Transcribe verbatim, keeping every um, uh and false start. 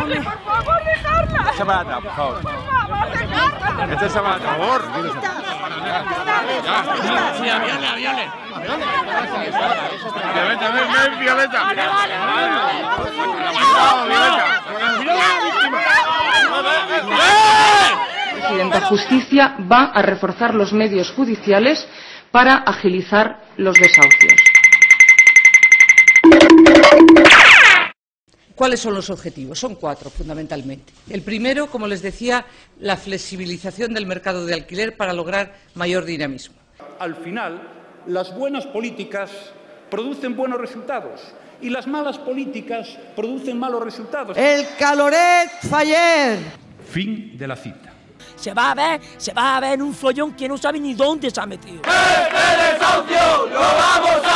Por favor, dejarla. Echa para atrás, por favor. Por favor, dejarla. Echa para atrás, por favor. Sí, aviones, aviones. Violeta, ven, ven, Violeta. Vale, vale, vale. Presidenta, Justicia va a reforzar los medios judiciales para agilizar los desahucios. ¿Cuáles son los objetivos? Son cuatro, fundamentalmente. El primero, como les decía, la flexibilización del mercado de alquiler para lograr mayor dinamismo. Al final, las buenas políticas producen buenos resultados y las malas políticas producen malos resultados. El Caloret Faller. Fin de la cita. Se va a ver, se va a ver en un follón que no sabe ni dónde se ha metido. ¡Jefe de desahucio! ¡Lo vamos a